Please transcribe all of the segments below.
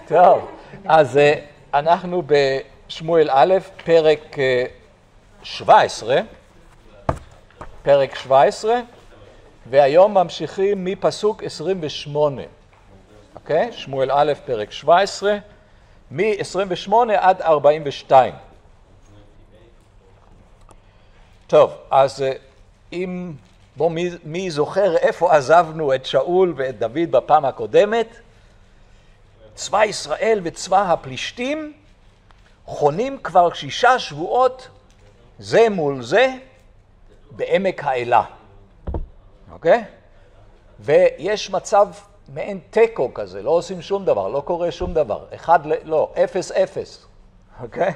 טוב, אז אנחנו בשמואל א', פרק 17, והיום ממשיכים מפסוק 28, אוקיי? שמואל א', פרק 17, מ-28 עד 42. טוב, אז מי זוכר איפה עזבנו את שאול ואת דוד בפעם הקודמת? צבא ישראל וצבא הפלישתים חונים כבר 6 שבועות זה מול זה בעמק האלה. אוקיי? ויש מצב מעין טקו כזה, לא עושים שום דבר, לא קורה שום דבר. 0-0. אוקיי?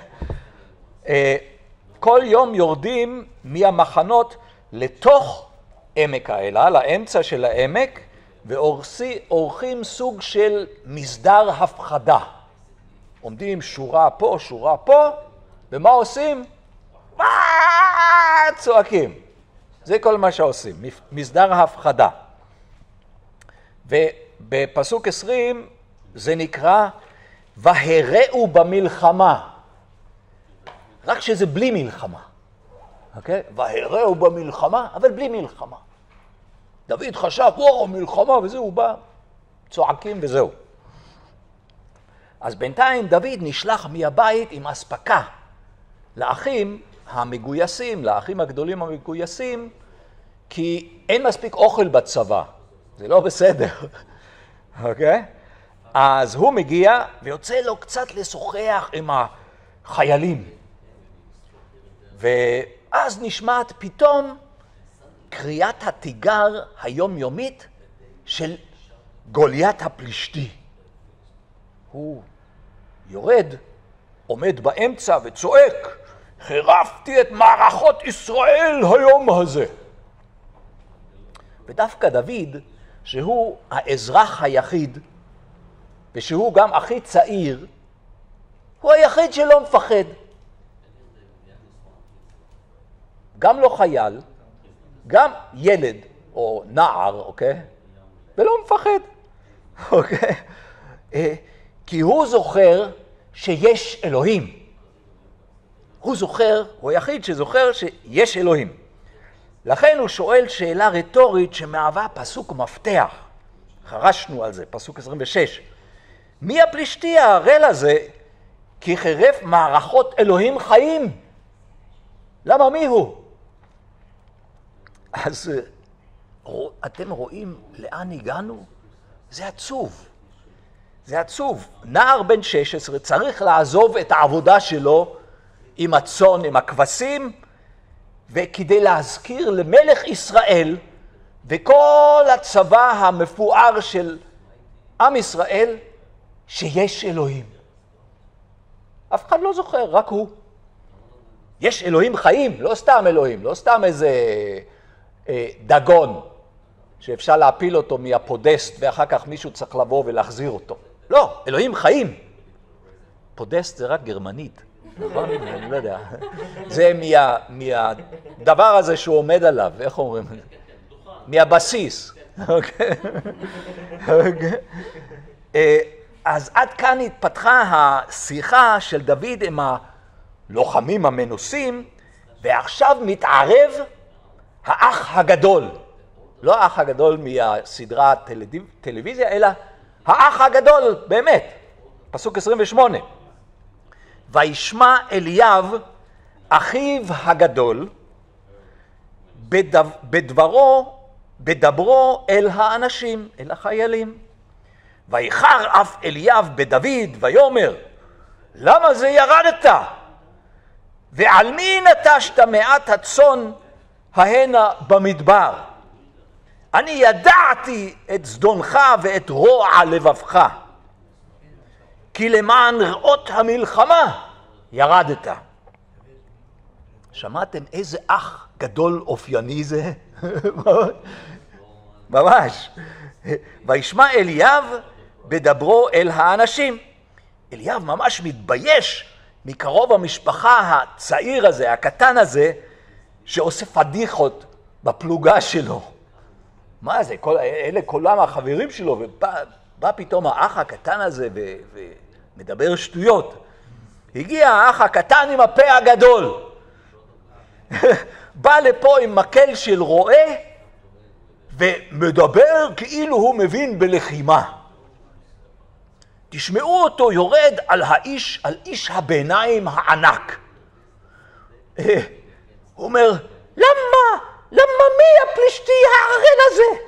כל יום יורדים מהמחנות לתוך עמק האלה, לאמצע של העמק, ועורכים סוג של מסדר הפחדה. עומדים שורה פה, שורה פה, ומה עושים? צועקים. זה כל מה שעושים, מסדר הפחדה. ובפסוק 20 זה נקרא, והראו במלחמה. רק שזה בלי מלחמה. אוקיי? והראו במלחמה, אבל בלי מלחמה. דוד חשב, מלחמה, וזהו, בא, צועקים וזהו. אז בינתיים דוד נשלח מהבית עם אספקה לאחים המגויסים, לאחים הגדולים המגויסים, כי אין מספיק אוכל בצבא. זה לא בסדר. אוקיי? אז הוא מגיע ויוצא לו קצת לשוחח עם החיילים. ואז נשמעת פתאום קריאת התיגר היומיומית של גוליית הפלישתי. הוא יורד, עומד באמצע וצועק, חירפתי את מערכות ישראל היום הזה. ודווקא דוד, שהוא האזרח היחיד, ושהוא גם הכי צעיר, הוא היחיד שלא מפחד. גם לא חייל, גם ילד או נער, אוקיי? ולא מפחד, אוקיי? כי הוא זוכר שיש אלוהים. הוא היחיד שזוכר שיש אלוהים. לכן הוא שואל שאלה רטורית שמהווה פסוק מפתח. חרשנו על זה, פסוק 26. מי הפלישתי הערל הזה? כי חירף מערכות אלוהים חיים. למה מי הוא? אז אתם רואים לאן הגענו? זה עצוב. זה עצוב. נער בן 16 צריך לעזוב את העבודה שלו עם הצאן, עם הכבשים, וכדי להזכיר למלך ישראל וכל הצבא המפואר של עם ישראל שיש אלוהים. אף אחד לא זוכר, רק הוא. יש אלוהים חיים, לא סתם אלוהים, לא סתם איזה דגון שאפשר להפיל אותו מהפודסט ואחר כך מישהו צריך לבוא ולהחזיר אותו. לא, אלוהים חיים. פודסט זה רק גרמנית, נכון? אני לא יודע. זה מהדבר הזה שהוא עומד עליו, איך אומרים? מהבסיס. אז עד כאן התפתחה השיחה של דוד עם הלוחמים המנוסים, ועכשיו מתערב האח הגדול. לא האח הגדול מהסדרת טלוויזיה, אלא האח הגדול, באמת. פסוק 28. וישמע אליאב, אחיו הגדול, בדברו אל האנשים, אל החיילים. ויחר אף אליאב בדוד, ויאמר, למה זה ירדת? ועל מי נטשת מעט הצאן ההנה במדבר? אני ידעתי את זדונך ואת רוע לבבך, כי למען ראות המלחמה ירדת. שמעתם איזה אח גדול אופייני זה? ממש. וישמע אליאב בדברו אל האנשים. אליאב ממש מתבייש מקרוב המשפחה הצעיר הזה, הקטן הזה, שעושה פדיחות בפלוגה שלו. מה זה? אלה כולם החברים שלו, בא פתאום האח הקטן הזה ומדבר שטויות. הגיע האח הקטן עם הפה הגדול. בא לפה עם מקל של רועה ומדבר כאילו הוא מבין בלחימה. תשמעו אותו יורד על איש הביניים הענק. הוא אומר, למה מי הפלישתי הערל הזה?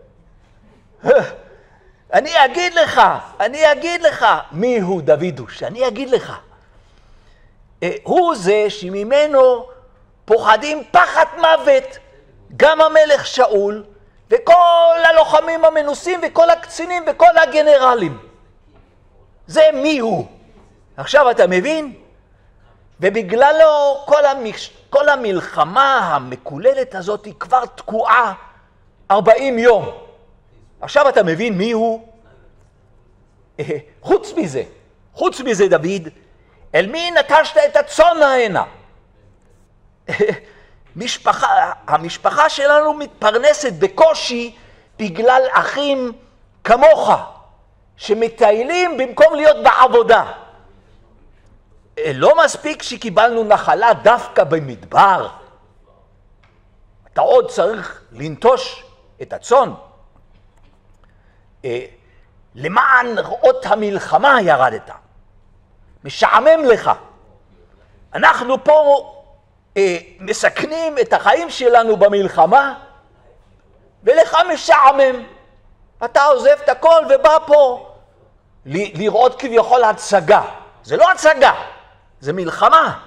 אני אגיד לך מי הוא דוידוש, אני אגיד לך. הוא זה שממנו פוחדים פחד מוות, גם המלך שאול, וכל הלוחמים המנוסים, וכל הקצינים, וכל הגנרלים. זה מי הוא. עכשיו אתה מבין? ובגללו כל המלחמה המקוללת הזאת היא כבר תקועה 40 יום. עכשיו אתה מבין מי הוא? חוץ מזה דוד, אל מי נטשת את הצאן הנה? המשפחה שלנו מתפרנסת בקושי בגלל אחים כמוך, שמטיילים במקום להיות בעבודה. לא מספיק שקיבלנו נחלה דווקא במדבר. אתה עוד צריך לנטוש את הצאן. למען ראות המלחמה ירדת. משעמם לך. אנחנו פה מסכנים את החיים שלנו במלחמה, ולך משעמם. אתה עוזב את הכל ובא פה לראות כביכול הצגה. זה לא הצגה, זה מלחמה.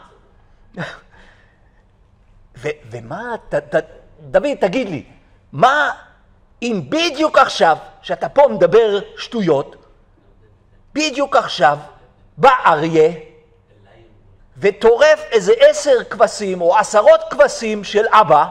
ומה, דוד, תגיד לי, מה אם בדיוק עכשיו, שאתה פה מדבר שטויות, בדיוק עכשיו בא אריה וטורף איזה 10 כבשים או 10 כבשים של אבא,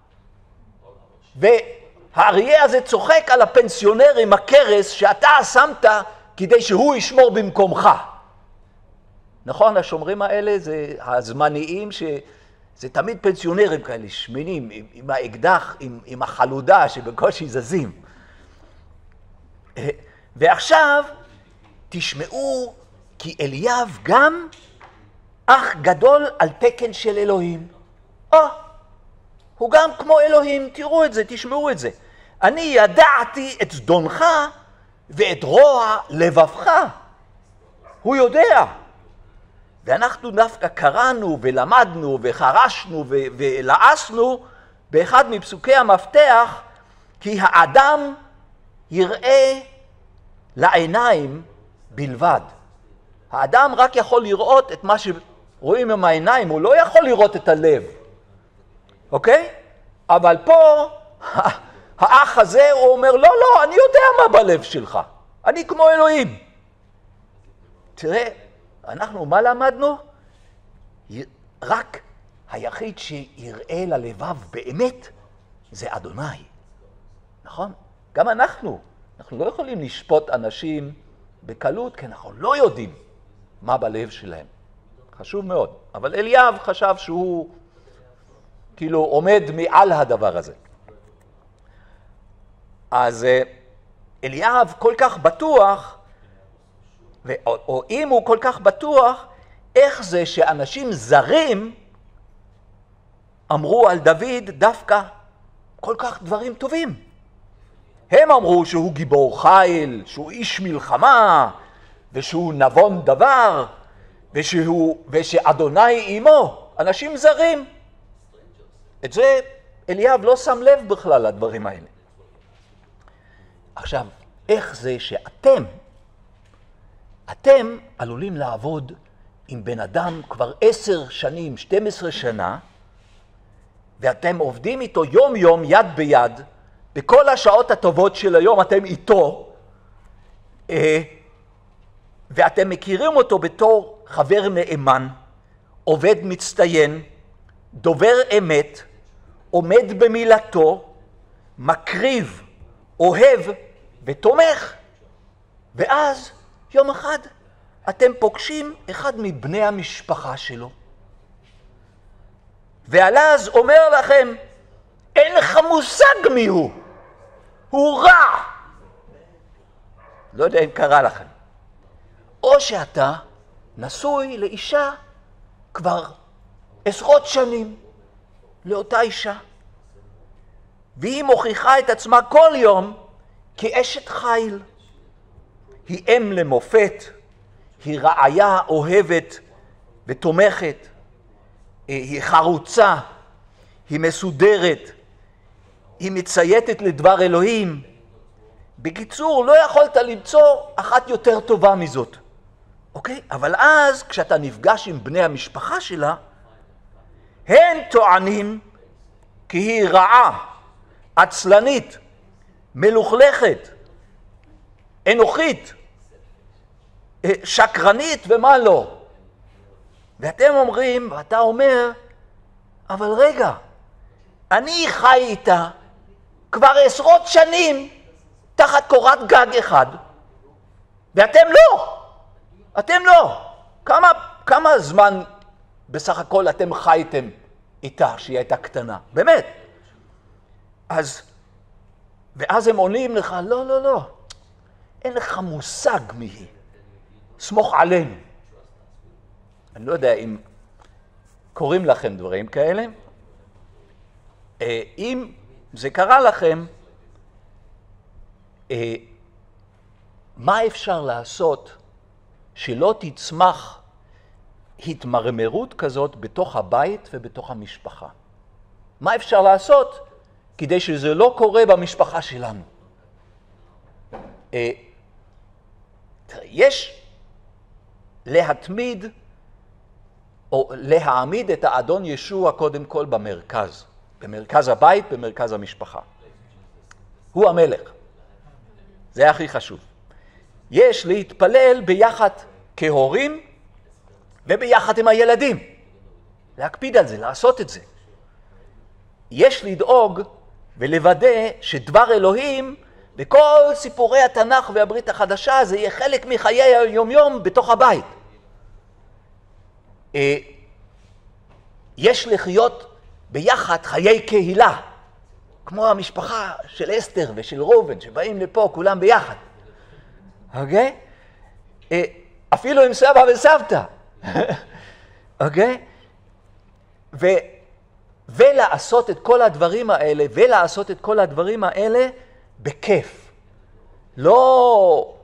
והאריה הזה צוחק על הפנסיונר עם הכרס שאתה שמת כדי שהוא ישמור במקומך. נכון, השומרים האלה זה הזמניים, זה תמיד פנסיונרים כאלה, שמנים, עם האקדח, עם החלודה שבקושי זזים. ועכשיו תשמעו, כי אליאב גם אח גדול על תקן של אלוהים. הוא גם כמו אלוהים, תראו את זה, תשמעו את זה. אני ידעתי את זדונך ואת רוע לבבך. הוא יודע. ואנחנו דווקא קראנו ולמדנו וחרשנו ולעסנו באחד מפסוקי המפתח, כי האדם יראה לעיניים בלבד. האדם רק יכול לראות את מה שרואים עם העיניים, הוא לא יכול לראות את הלב. אוקיי? אבל פה האח הזה הוא אומר, לא, אני יודע מה בלב שלך. אני כמו אלוהים. תראה, אנחנו מה למדנו? רק היחיד שיראה ללבב באמת זה אדוני. נכון? גם אנחנו לא יכולים לשפוט אנשים בקלות, כי אנחנו לא יודעים מה בלב שלהם. חשוב מאוד. אבל אליאב חשב שהוא כאילו עומד מעל הדבר הזה. אז אליאב כל כך בטוח, או אם הוא כל כך בטוח, איך זה שאנשים זרים אמרו על דוד דווקא כל כך דברים טובים. הם אמרו שהוא גיבור חיל, שהוא איש מלחמה, ושהוא נבון דבר, ושאדוני עמו. אנשים זרים. את זה אליאב לא שם לב בכלל לדברים האלה. עכשיו, איך זה שאתם עלולים לעבוד עם בן אדם כבר 10 שנים, 12 שנה, ואתם עובדים איתו יום יום, יד ביד, בכל השעות הטובות של היום אתם איתו, ואתם מכירים אותו בתור חבר נאמן, עובד מצטיין, דובר אמת, עומד במילתו, מקריב, אוהב ותומך. ואז יום אחד אתם פוגשים אחד מבני המשפחה שלו. ואז אומר לכם, אין לך מושג מי הוא. הוא רע. לא יודע אם קרה לכם. או שאתה נשוי לאישה כבר עשרות שנים, לאותה אישה, והיא מוכיחה את עצמה כל יום כאשת חיל. היא אם למופת, היא רעיה אוהבת ותומכת, היא חרוצה, היא מסודרת, היא מצייתת לדבר אלוהים. בקיצור, לא יכולת למצוא אחת יותר טובה מזאת. אוקיי? אבל אז, כשאתה נפגש עם בני המשפחה שלה, הם טוענים כי היא רעה, עצלנית, מלוכלכת, אנוכית, שקרנית ומה לא. ואתם אומרים, ואתה אומר, אבל רגע, אני חי איתה כבר עשרות שנים תחת קורת גג אחד, ואתם לא. אתם לא. כמה זמן בסך הכל אתם חייתם איתה שהיא הייתה קטנה? באמת. ואז הם עונים לך, לא, לא, לא. אין לך מושג מי היא. סמוך עלינו. אני לא יודע אם קוראים לכם דברים כאלה. אם זה קרה לכם, מה אפשר לעשות שלא תצמח התמרמרות כזאת בתוך הבית ובתוך המשפחה? מה אפשר לעשות כדי שזה לא קורה במשפחה שלנו? יש להתמיד או להעמיד את האדון ישוע קודם כל במרכז. במרכז הבית, במרכז המשפחה. הוא המלך. זה הכי חשוב. יש להתפלל ביחד כהורים וביחד עם הילדים. להקפיד על זה, לעשות את זה. יש לדאוג ולוודא שדבר אלוהים וכל סיפורי התנ"ך והברית החדשה זה יהיה חלק מחיי היומיום בתוך הבית. יש לחיות ביחד חיי קהילה, כמו המשפחה של אסתר ושל ראובן שבאים לפה כולם ביחד. אוקיי? אפילו עם סבא וסבתא. אוקיי? ולעשות את כל הדברים האלה, בכיף. לא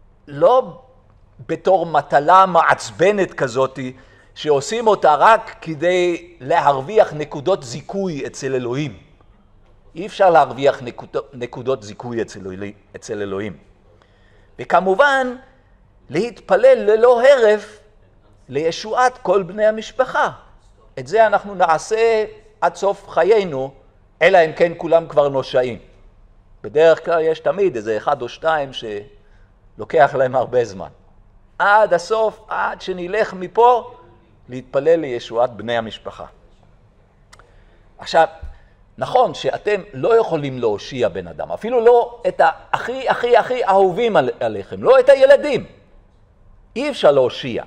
בתור מטלה מעצבנת כזאת, שעושים אותה רק כדי להרוויח נקודות זיכוי אצל אלוהים. אי אפשר להרוויח נקודות זיכוי אצל אלוהים. וכמובן, להתפלל ללא הרף לישועת כל בני המשפחה. את זה אנחנו נעשה עד סוף חיינו, אלא אם כן כולם כבר נושאים. בדרך כלל יש תמיד איזה אחד או שתיים שלוקח להם הרבה זמן. עד הסוף, עד שנלך מפה, להתפלל לישועת בני המשפחה. עכשיו, נכון שאתם לא יכולים להושיע בן אדם, אפילו לא את הכי אהובים עליכם, לא את הילדים. אי אפשר להושיע.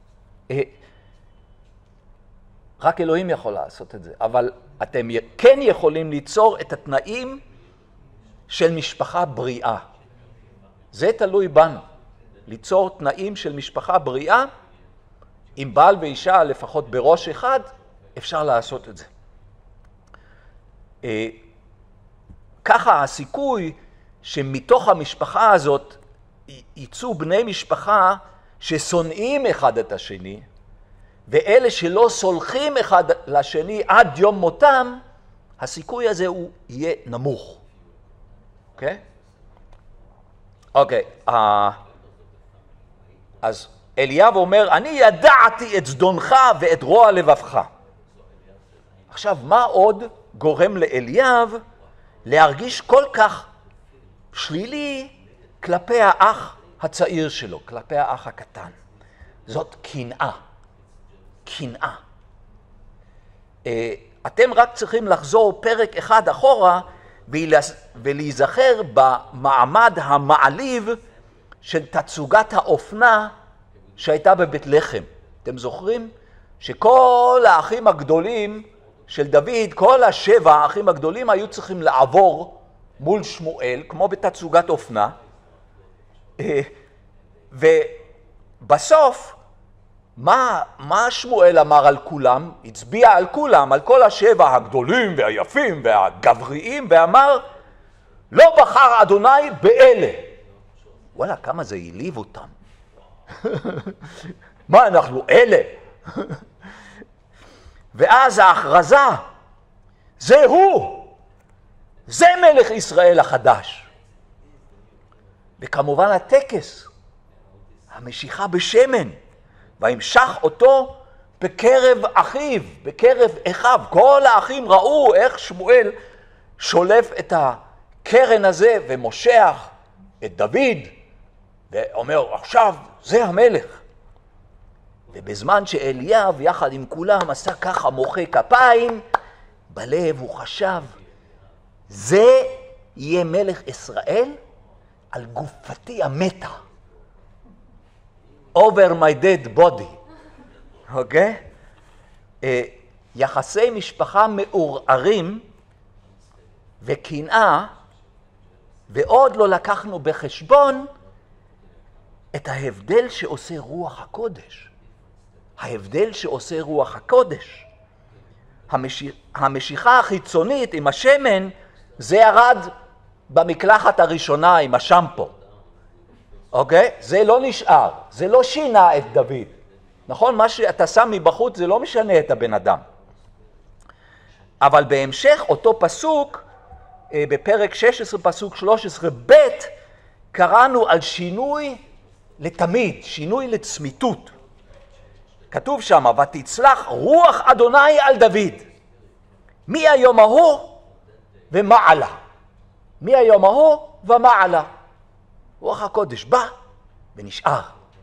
רק אלוהים יכול לעשות את זה, אבל אתם כן יכולים ליצור את התנאים של משפחה בריאה. זה תלוי בנו. ליצור תנאים של משפחה בריאה, עם בעל ואישה לפחות בראש אחד, אפשר לעשות את זה. ככה הסיכוי שמתוך המשפחה הזאת יצאו בני משפחה ששונאים אחד את השני, ואלה שלא סולחים אחד לשני עד יום מותם, הסיכוי הזה הוא יהיה נמוך. אוקיי? אוקיי. אז אליאב אומר, אני ידעתי את זדונך ואת רוע לבבך. עכשיו, מה עוד גורם לאליאב להרגיש כל כך שלילי כלפי האח הצעיר שלו, כלפי האח הקטן? זאת קנאה. קנאה. אתם רק צריכים לחזור פרק אחד אחורה ולהיזכר במעמד המעליב של תצוגת האופנה שהייתה בבית לחם. אתם זוכרים שכל האחים הגדולים של דוד, כל 7 האחים הגדולים היו צריכים לעבור מול שמואל, כמו בתצוגת אופנה, ובסוף, מה שמואל אמר על כולם? הצביע על כולם, על כל השבע הגדולים והיפים והגבריים, ואמר, לא בחר אדוני באלה. וואלה, כמה זה העליב אותם. מה אנחנו אלה? ואז ההכרזה, זה הוא, זה מלך ישראל החדש. וכמובן הטקס, המשיכה בשמן, והמשך אותו בקרב אחיו, בקרב אחיו. כל האחים ראו איך שמואל שולף את הקרן הזה ומושך את דוד, ואומר, עכשיו זה המלך. ובזמן שאליאב יחד עם כולם עשה ככה מוחא כפיים, בלב הוא חשב, זה יהיה מלך ישראל על גופתי המתה. over my dead body. אוקיי? יחסי משפחה מעורערים וקנאה, ועוד לא לקחנו בחשבון את ההבדל שעושה רוח הקודש. ההבדל שעושה רוח הקודש. המשיכה החיצונית עם השמן, זה ירד במקלחת הראשונה עם השמפו. אוקיי? זה לא נשאר, זה לא שינה את דוד. נכון? מה שאתה שם מבחוץ זה לא משנה את הבן אדם. אבל בהמשך אותו פסוק, בפרק 16 פסוק 13 ב', קראנו על שינוי לתמיד, שינוי לצמיתות. כתוב שם, ותצלח רוח אדוני על דוד. מי היום ההוא ומעלה. מי היום ההוא ומעלה. רוח הקודש בא ונשאר.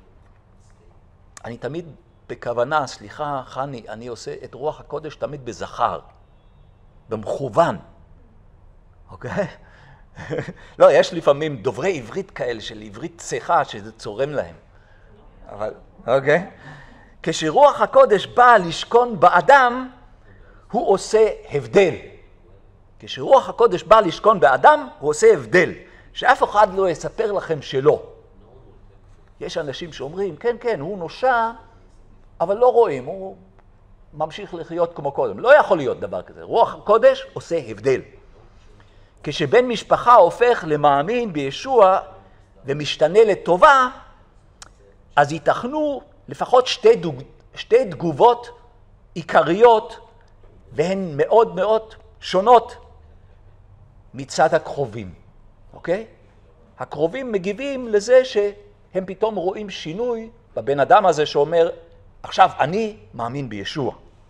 אני תמיד בכוונה, סליחה חני, אני עושה את רוח הקודש תמיד בזכר, במכוון. אוקיי? לא, יש לפעמים דוברי עברית כאלה של עברית צחה שזה צורם להם. אבל, אוקיי? כשרוח הקודש בא לשכון באדם, הוא עושה הבדל. כשרוח הקודש בא לשכון באדם, הוא עושה הבדל. שאף אחד לא יספר לכם שלא. יש אנשים שאומרים, כן, כן, הוא נושע, אבל לא רואים, הוא ממשיך לחיות כמו קודם. לא יכול להיות דבר כזה. רוח הקודש עושה הבדל. כשבן משפחה הופך למאמין בישוע ומשתנה לטובה, אז ייתכנו לפחות שתי תגובות עיקריות, והן מאוד מאוד שונות מצד הקרובים. אוקיי? הקרובים מגיבים לזה שהם פתאום רואים שינוי בבן אדם הזה שאומר, עכשיו אני מאמין בישוע.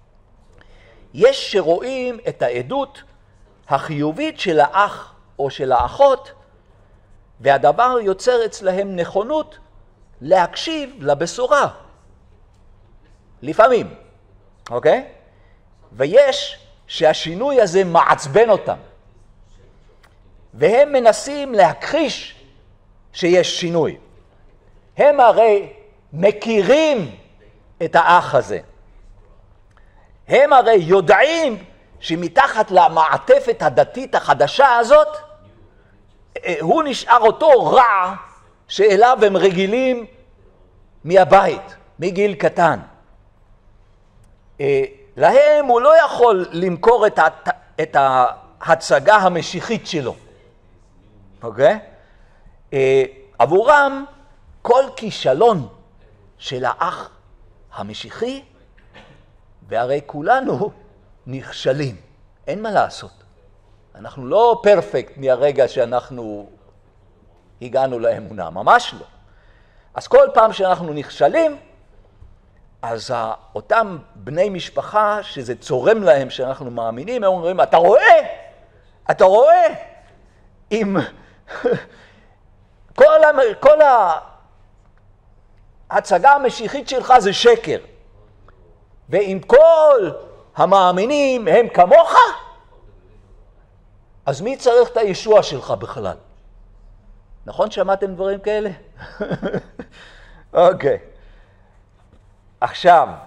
יש שרואים את העדות החיובית של האח או של האחות, והדבר יוצר אצלהם נכונות להקשיב לבשורה. לפעמים, אוקיי? ויש שהשינוי הזה מעצבן אותם. והם מנסים להכחיש שיש שינוי. הם הרי מכירים את האח הזה. הם הרי יודעים שמתחת למעטפת הדתית החדשה הזאת, הוא נשאר אותו רע שאליו הם רגילים מהבית, מגיל קטן. להם הוא לא יכול למכור את ההצגה המשיחית שלו. אוקיי? עבורם כל כישלון של האח המשיחי, והרי כולנו נכשלים. אין מה לעשות. אנחנו לא פרפקט מהרגע שאנחנו הגענו לאמונה, ממש לא. אז כל פעם שאנחנו נכשלים, אז אותם בני משפחה שזה צורם להם שאנחנו מאמינים, הם אומרים, אתה רואה? אתה רואה? אם כל ההצגה המשיחית שלך זה שקר. ואם כל המאמינים הם כמוך, אז מי צריך את הישוע שלך בכלל? נכון שמעתם דברים כאלה? אוקיי. עכשיו,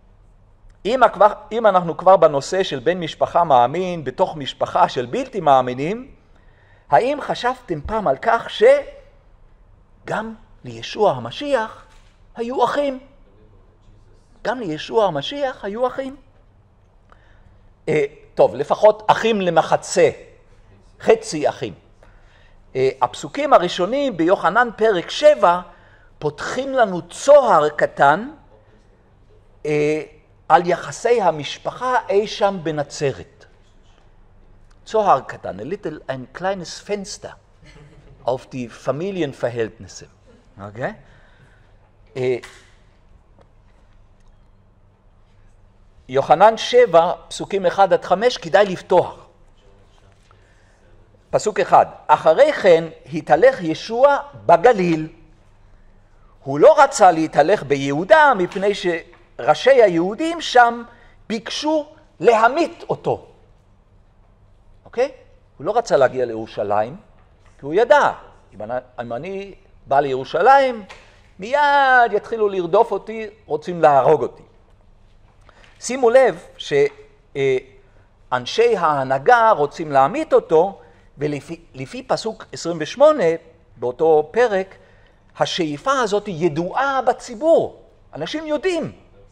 אם אנחנו כבר בנושא של בן משפחה מאמין בתוך משפחה של בלתי מאמינים, האם חשבתם פעם על כך שגם לישוע המשיח היו אחים. גם לישוע המשיח היו אחים. טוב, לפחות אחים למחצה, חצי אחים. הפסוקים הראשונים ביוחנן פרק 7 פותחים לנו צוהר קטן על יחסי המשפחה אי שם בנצרת. צוהר קטן, ein kleines Fenster auf die Familienverhältnisse. Okay? יוחנן 7, פסוקים 1 עד 5, כדאי לפתוח. פסוק 1, אחרי כן התהלך ישוע בגליל. הוא לא רצה להתהלך ביהודה מפני שראשי היהודים שם ביקשו להמית אותו. אוקיי? הוא לא רצה להגיע לירושלים, כי הוא ידע, אם אני בא לירושלים, מיד יתחילו לרדוף אותי, רוצים להרוג אותי. שימו לב שאנשי ההנהגה רוצים להמית אותו, ולפי פסוק 28 באותו פרק, השאיפה הזאת ידועה בציבור. אנשים יודעים.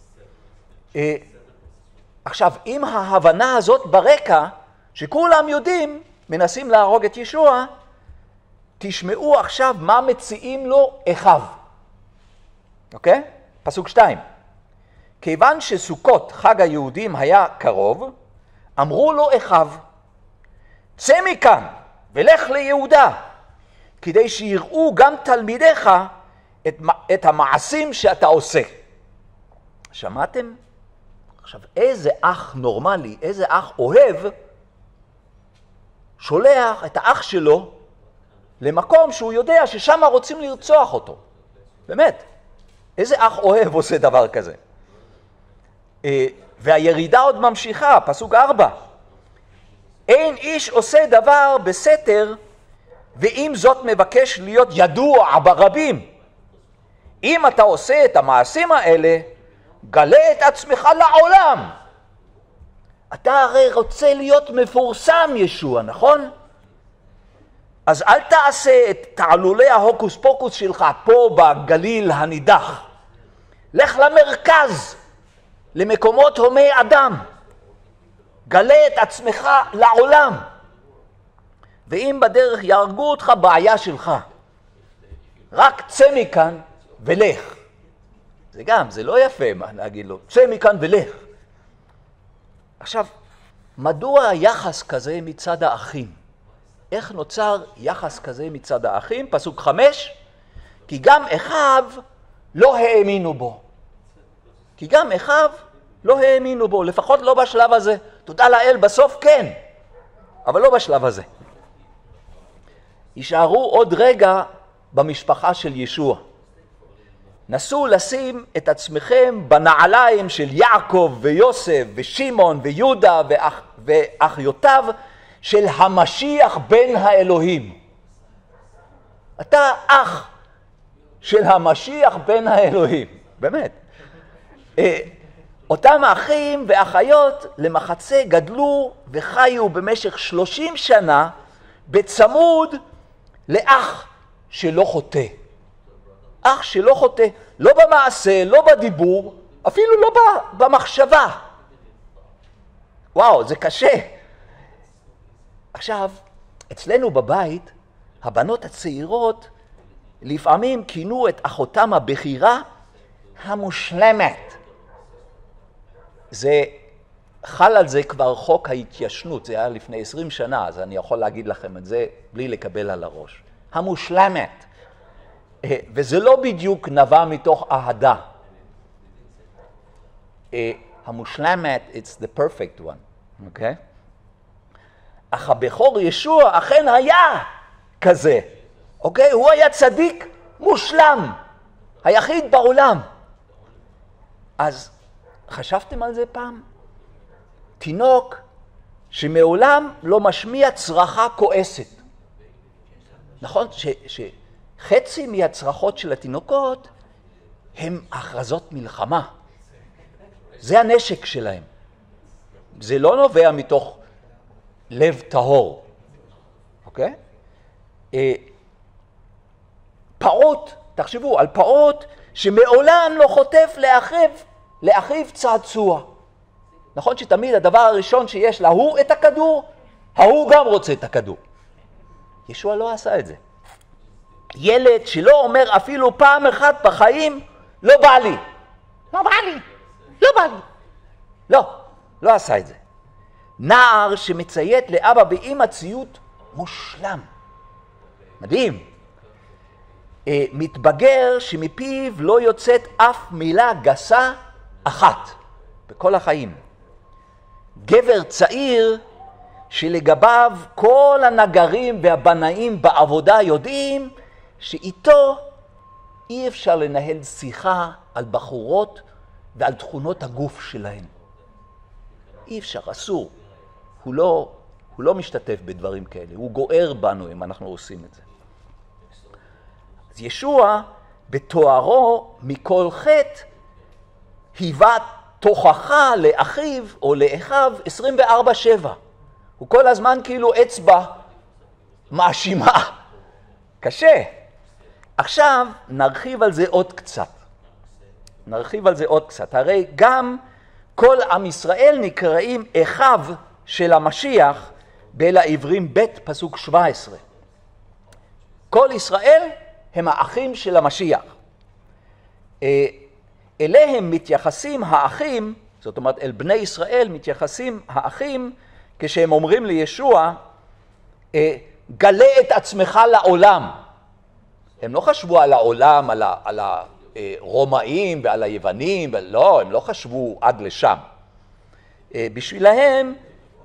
עכשיו, עם ההבנה הזאת ברקע, שכולם יודעים, מנסים להרוג את ישוע, תשמעו עכשיו מה מציעים לו אחיו. אוקיי? פסוק 2. כיוון שסוכות חג היהודים היה קרוב, אמרו לו אחיו, צא מכאן ולך ליהודה, כדי שיראו גם תלמידיך את המעשים שאתה עושה. שמעתם? עכשיו, איזה אח נורמלי, איזה אח אוהב, שולח את האח שלו למקום שהוא יודע ששם רוצים לרצוח אותו. באמת, איזה אח אוהב עושה דבר כזה? והירידה עוד ממשיכה, פסוק 4. אין איש עושה דבר בסתר, ואם זאת מבקש להיות ידוע ברבים. אם אתה עושה את המעשים האלה, גלה את עצמך לעולם. אתה הרי רוצה להיות מפורסם, ישוע, נכון? אז אל תעשה את תעלולי ההוקוס פוקוס שלך פה בגליל הנידח. לך למרכז, למקומות הומי אדם. גלה את עצמך לעולם. ואם בדרך יהרגו אותך, בעיה שלך. רק צא מכאן ולך. זה לא יפה מה להגיד לו, צא מכאן ולך. עכשיו, מדוע יחס כזה מצד האחים? איך נוצר יחס כזה מצד האחים? פסוק 5, כי גם אחיו לא האמינו בו. כי גם אחיו לא האמינו בו, לפחות לא בשלב הזה. תודה לאל, בסוף כן, אבל לא בשלב הזה. יישארו עוד רגע במשפחה של ישוע. נסו לשים את עצמכם בנעליים של יעקב ויוסף ושמעון ויהודה ואחיותיו של המשיח בן האלוהים. אתה אח של המשיח בן האלוהים, באמת. אותם אחים ואחיות למחצה גדלו וחיו במשך 30 שנה בצמוד לאח שלא חוטא. אח שלא חוטא, לא במעשה, לא בדיבור, אפילו לא במחשבה. וואו, זה קשה. עכשיו, אצלנו בבית, הבנות הצעירות לפעמים כינו את אחותם הבכירה המושלמת. זה חל על זה כבר חוק ההתיישנות, זה היה לפני 20 שנה, אז אני יכול להגיד לכם את זה בלי לקבל על הראש. המושלמת. וזה לא בדיוק נבע מתוך אהדה. המושלמת, it's the perfect one, אוקיי? אך הבכור ישוע אכן היה כזה, אוקיי? הוא היה צדיק מושלם, היחיד בעולם. אז חשבתם על זה פעם? תינוק שמעולם לא משמיע צרחה כועסת. נכון? חצי מהצרחות של התינוקות הם הכרזות מלחמה. זה הנשק שלהם. זה לא נובע מתוך לב טהור. אוקיי? פעוט תחשבו, על פעוט שמעולם לא חוטף לאחיו צעצוע. נכון שתמיד הדבר הראשון שיש להוא את הכדור, ההוא גם רוצה את הכדור. ישוע לא עשה את זה. ילד שלא אומר אפילו פעם אחת בחיים, לא בא לי. לא בא לי. לא בא לי. לא עשה את זה. נער שמציית לאבא ואמא ציות מושלם. מדהים. מתבגר שמפיו לא יוצאת אף מילה גסה אחת בכל החיים. גבר צעיר שלגביו כל הנגרים והבנאים בעבודה יודעים שאיתו אי אפשר לנהל שיחה על בחורות ועל תכונות הגוף שלהן. אי אפשר, אסור. הוא לא משתתף בדברים כאלה, הוא גוער בנו אם אנחנו עושים את זה. אז ישוע בתוארו מכל חטא היווה תוכחה לאחיו או לאחיו 24/7. הוא כל הזמן כאילו אצבע מאשימה. קשה. עכשיו נרחיב על זה עוד קצת. הרי גם כל עם ישראל נקראים אחיו של המשיח באל העברים ב' פסוק 17. כל ישראל הם האחים של המשיח. אליהם מתייחסים האחים, זאת אומרת אל בני ישראל מתייחסים האחים כשהם אומרים לישוע, גלה את עצמך לעולם. הם לא חשבו על העולם, על הרומאים ועל היוונים, לא, הם לא חשבו עד לשם. בשבילהם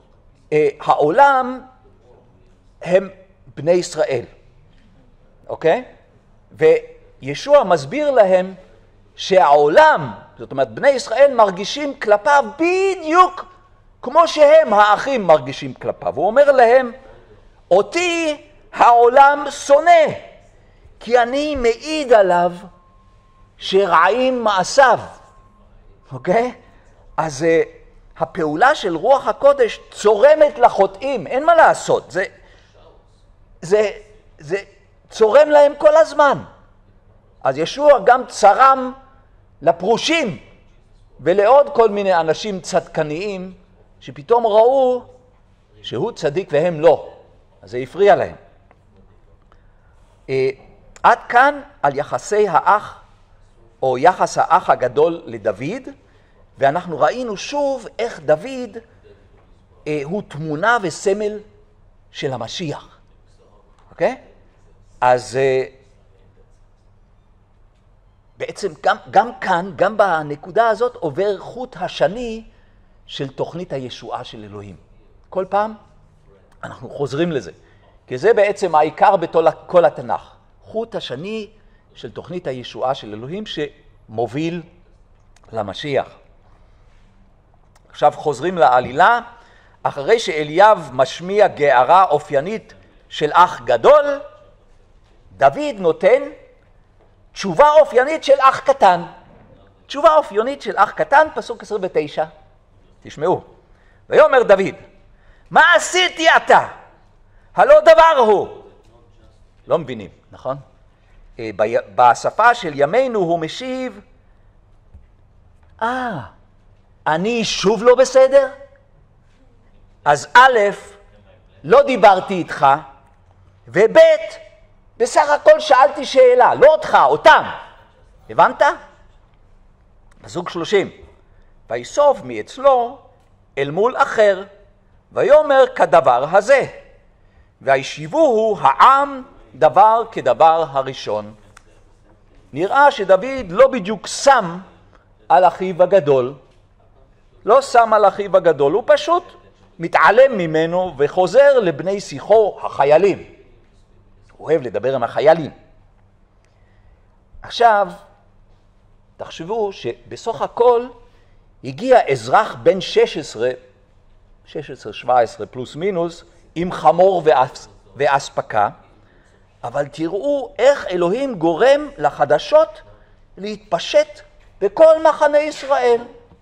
העולם הם בני ישראל, אוקיי? וישוע מסביר להם שהעולם, זאת אומרת בני ישראל מרגישים כלפיו בדיוק כמו שהם האחים מרגישים כלפיו. הוא אומר להם, אותי העולם שונא, כי אני מעיד עליו שרעים מעשיו. אוקיי? אז הפעולה של רוח הקודש צורמת לחוטאים, אין מה לעשות. זה צורם להם כל הזמן. אז ישוע גם צרם לפרושים ולעוד כל מיני אנשים צדקניים שפתאום ראו שהוא צדיק והם לא. אז זה הפריע להם. עד כאן על יחסי האח או יחס האח הגדול לדוד, ואנחנו ראינו שוב איך דוד הוא תמונה וסמל של המשיח. אוקיי? אז בעצם גם כאן, גם בנקודה הזאת, עובר חוט השני של תוכנית הישועה של אלוהים. כל פעם אנחנו חוזרים לזה, כי זה בעצם העיקר בכל התנ"ך. חוט השני של תוכנית הישועה של אלוהים שמוביל למשיח. עכשיו חוזרים לעלילה. אחרי שאליאב משמיע גערה אופיינית של אח גדול, דוד נותן תשובה אופיינית של אח קטן. תשובה אופיינית של אח קטן, פסוק 29. תשמעו. ויאמר דוד, מה עשיתי אתה? הלא דבר הוא. לא מבינים, נכון? בשפה של ימינו הוא משיב, אני שוב לא בסדר? אז א', לא דיברתי איתך, וב', בסך הכל שאלתי שאלה, לא אותך, אותם. הבנת? פסוק 30. ויסוף מאצלו אל מול אחר, ויאמר כדבר הזה, וישיבוהו העם דבר כדבר הראשון. נראה שדוד לא בדיוק שם על אחיו הגדול, הוא פשוט מתעלם ממנו וחוזר לבני שיחו החיילים. הוא אוהב לדבר עם החיילים. עכשיו, תחשבו שבסך הכל הגיע אזרח בן 16-17 פלוס מינוס, עם חמור ואספקה, אבל תראו איך אלוהים גורם לחדשות להתפשט בכל מחנה ישראל.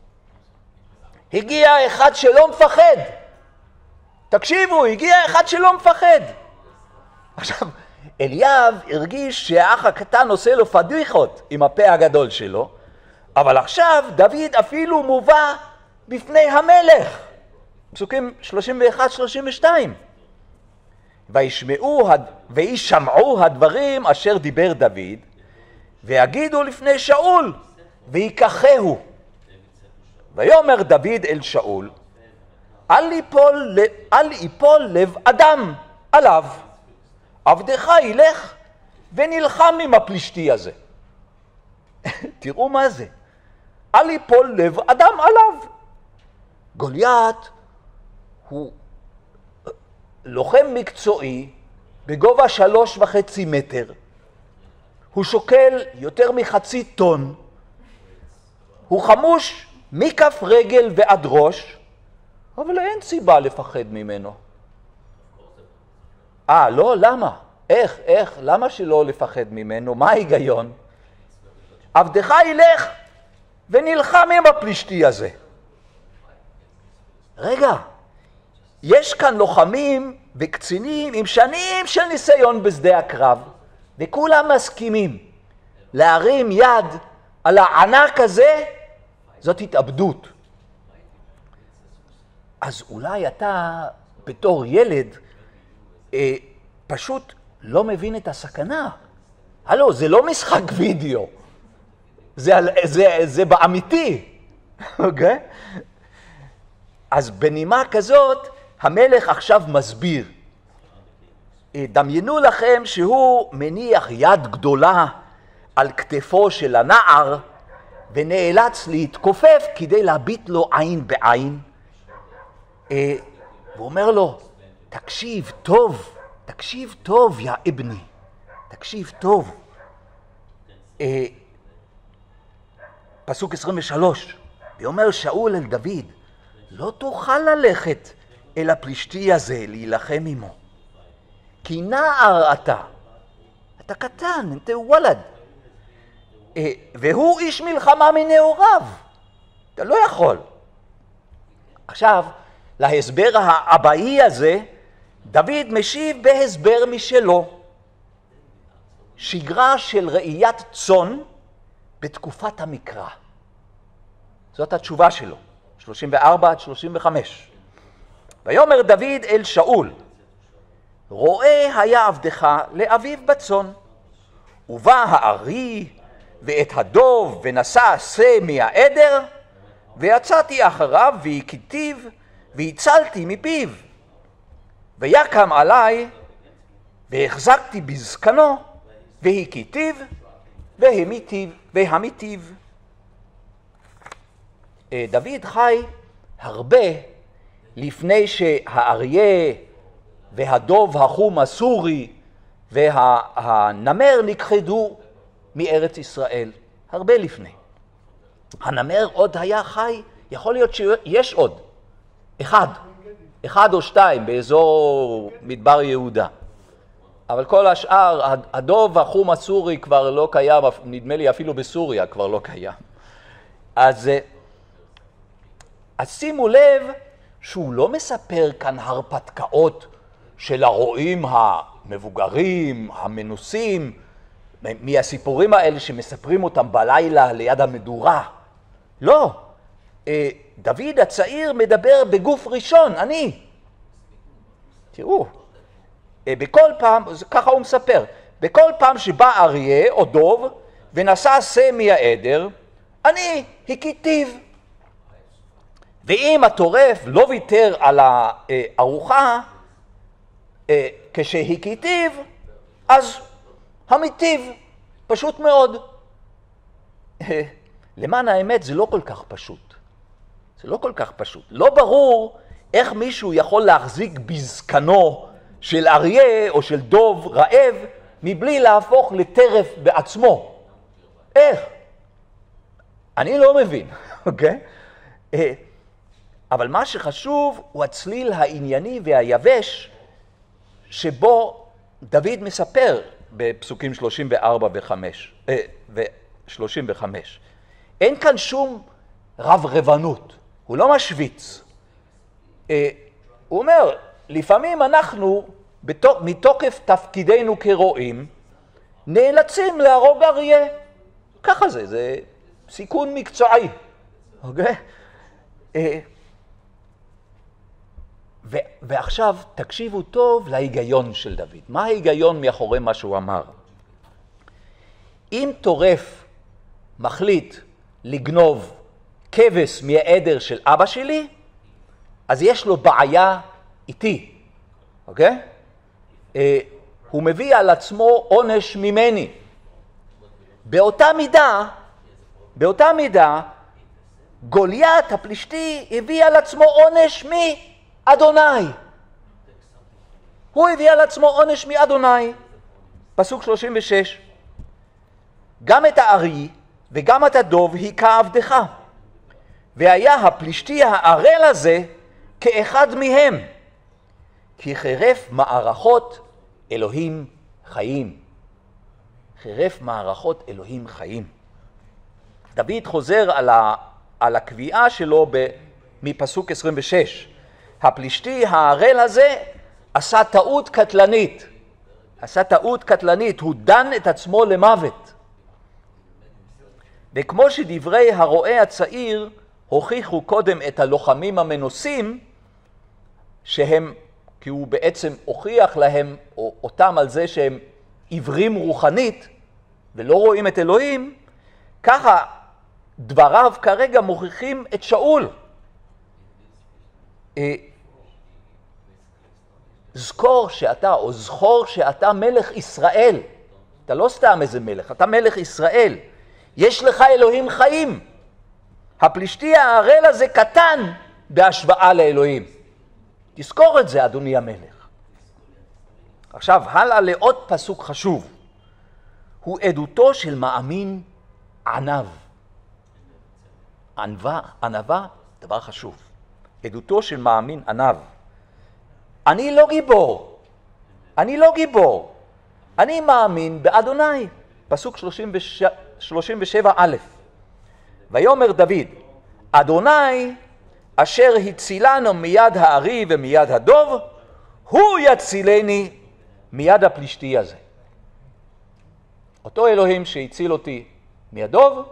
הגיע אחד שלא מפחד. תקשיבו, הגיע אחד שלא מפחד. עכשיו, אליאב הרגיש שהאח הקטן עושה לו פדיחות עם הפה הגדול שלו, אבל עכשיו דוד אפילו מובא בפני המלך. פסוקים 31-32. וישמעו הדברים אשר דיבר דוד, ויגידו לפני שאול, ויקחהו. ויאמר דוד אל שאול, אל יפול לב אדם עליו, עבדך ילך ונלחם עם הפלישתי הזה. תראו מה זה. אל יפול לב אדם עליו. גוליית הוא לוחם מקצועי בגובה 3.5 מטר. הוא שוקל יותר מחצי טון. הוא חמוש מכף רגל ועד ראש, אבל אין סיבה לפחד ממנו. לא, למה? איך? למה שלא לפחד ממנו? מה ההיגיון? עבדך ילך ונלחם עם הפלישתי הזה. רגע, יש כאן לוחמים וקצינים עם שנים של ניסיון בשדה הקרב, וכולם מסכימים להרים יד על הענק הזה, זאת התאבדות. אז אולי אתה בתור ילד פשוט לא מבין את הסכנה. הלו, זה לא משחק וידאו, זה באמיתי, אוקיי? אז בנימה כזאת המלך עכשיו מסביר. דמיינו לכם שהוא מניח יד גדולה על כתפו של הנער ונאלץ להתכופף כדי להביט לו עין בעין. והוא אומר לו, תקשיב טוב יא אבני, תקשיב טוב. פסוק 23, ואומר שאול אל דוד, לא תוכל ללכת אל הפלישתי הזה להילחם עמו, כי נער אתה קטן, אתה וולד, והוא איש מלחמה מנעוריו, אתה לא יכול. עכשיו, להסבר האבאי הזה, דוד משיב בהסבר משלו, שגרה של ראיית צאן בתקופת המקרא. זאת התשובה שלו, 34-35. ויאמר דוד אל שאול, רואה היה עבדך לאביו בצאן, ובא הארי ואת הדוב ונשא עשה מהעדר, ויצאתי אחריו והכיתיו והצלתי מפיו, ויקם עלי והחזקתי בזקנו והכיתיו והמיתיו. דוד חי הרבה לפני שהאריה והדוב החום הסורי והנמר נכחדו מארץ ישראל, הרבה לפני. הנמר עוד היה חי, יכול להיות שיש עוד, אחד או שתיים באזור מדבר יהודה. אבל כל השאר, הדוב החום הסורי כבר לא קיים, נדמה לי אפילו בסוריה כבר לא קיים. אז שימו לב שהוא לא מספר כאן הרפתקאות של הרועים המבוגרים, המנוסים, מהסיפורים האלה שמספרים אותם בלילה ליד המדורה. לא, דוד הצעיר מדבר בגוף ראשון, אני. תראו, בכל פעם, ככה הוא מספר, בכל פעם שבא אריה או דוב ונשא עשה מהעדר, אני הכיתיו. ואם הטורף לא ויתר על הארוחה כשהכיתיו, אז המיתיו, פשוט מאוד. למען האמת זה לא כל כך פשוט. זה לא כל כך פשוט. לא ברור איך מישהו יכול להחזיק בזקנו של אריה או של דוב רעב מבלי להפוך לטרף בעצמו. איך? אני לא מבין, אוקיי? אבל מה שחשוב הוא הצליל הענייני והיבש שבו דוד מספר בפסוקים 34 ו-35. אין כאן שום רב-רבנות, הוא לא משוויץ. הוא אומר, לפעמים אנחנו מתוקף תפקידנו כרועים, נאלצים להרוג אריה. ככה זה סיכון מקצועי. אוקיי? ועכשיו תקשיבו טוב להיגיון של דוד. מה ההיגיון מאחורי מה שהוא אמר? אם טורף מחליט לגנוב כבש מהעדר של אבא שלי, אז יש לו בעיה איתי, אוקיי? הוא מביא על עצמו עונש ממני. באותה מידה, גוליית הפלישתי הביא על עצמו עונש מאדוני. הוא הביא על עצמו עונש מאדוני. פסוק 36. גם את הארי וגם את הדוב היכה עבדך. והיה הפלישתי הערל הזה כאחד מהם. כי חירף מערכות אלוהים חיים. חירף מערכות אלוהים חיים. דוד חוזר על הקביעה שלו מפסוק 26. הפלישתי הערל הזה עשה טעות קטלנית. הוא דן את עצמו למוות. וכמו שדברי הרועה הצעיר הוכיחו קודם את הלוחמים המנוסים, כי הוא בעצם הוכיח להם אותם על זה שהם עיוורים רוחנית ולא רואים את אלוהים, ככה דבריו כרגע מוכיחים את שאול. זכור שאתה מלך ישראל. אתה לא סתם איזה מלך, אתה מלך ישראל. יש לך אלוהים חיים. הפלישתי הערל הזה קטן בהשוואה לאלוהים. תזכור את זה, אדוני המלך. עכשיו, הלאה לעוד פסוק חשוב. הוא עדותו של מאמין ענב. ענווה, דבר חשוב. עדותו של מאמין ענב. אני לא גיבור. אני מאמין באדוני. פסוק 37א. ויאמר דוד, אדוני אשר הצילנו מיד הארי ומיד הדוב, הוא יצילני מיד הפלישתי הזה. אותו אלוהים שהציל אותי מהדוב,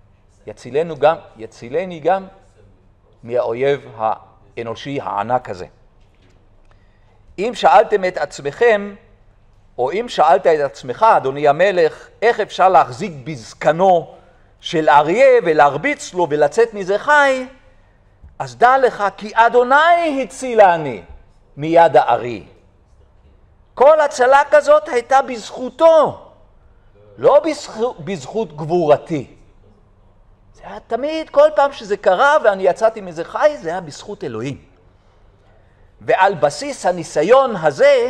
יצילני גם מהאויב האנושי הענק הזה. אם שאלתם את עצמכם, או אם שאלת את עצמך, אדוני המלך, איך אפשר להחזיק בזקנו של אריה ולהרביץ לו ולצאת מזה חי, אז דע לך כי אדוני הצילני מיד הארי. כל הצלה כזאת הייתה בזכותו, לא בזכות גבורתי. זה היה תמיד, כל פעם שזה קרה ואני יצאתי מזה חי, זה היה בזכות אלוהים. ועל בסיס הניסיון הזה,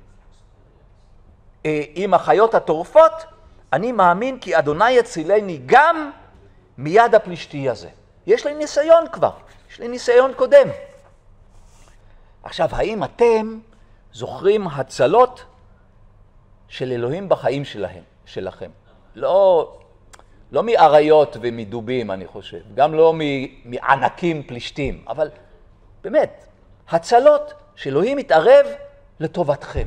עם החיות הטורפות, אני מאמין כי אדוני יצילני גם מיד הפלישתי הזה. יש לי ניסיון כבר, יש לי ניסיון קודם. עכשיו, האם אתם זוכרים הצלות של אלוהים בחיים שלכם? לא מאריות ומדובים, אני חושב, גם לא מענקים פלישתים, אבל באמת, הצלות שאלוהים מתערב לטובתכם.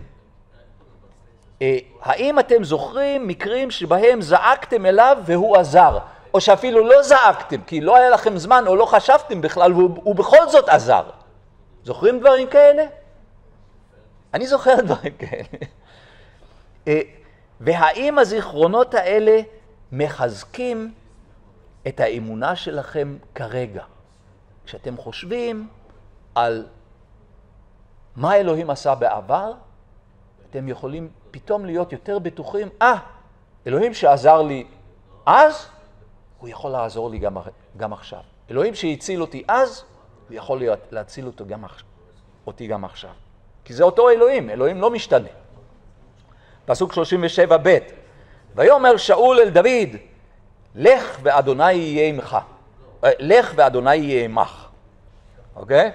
האם אתם זוכרים מקרים שבהם זעקתם אליו והוא עזר, או שאפילו לא זעקתם כי לא היה לכם זמן או לא חשבתם בכלל והוא בכל זאת עזר? זוכרים דברים כאלה? אני זוכר דברים כאלה. והאם הזיכרונות האלה מחזקים את האמונה שלכם כרגע? כשאתם חושבים על מה אלוהים עשה בעבר, אתם יכולים פתאום להיות יותר בטוחים, אלוהים שעזר לי אז, הוא יכול לעזור לי גם עכשיו. אלוהים שהציל אותי אז, הוא יכול להציל אותי גם עכשיו. כי זה אותו אלוהים, אלוהים לא משתנה. פסוק 37ב, ויאמר שאול אל דוד, לך ואדוני יהיה עמך. לך ואדוני יהיה עמך. אוקיי?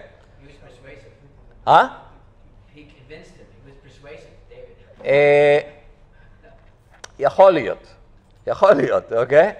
יכול להיות, אוקיי?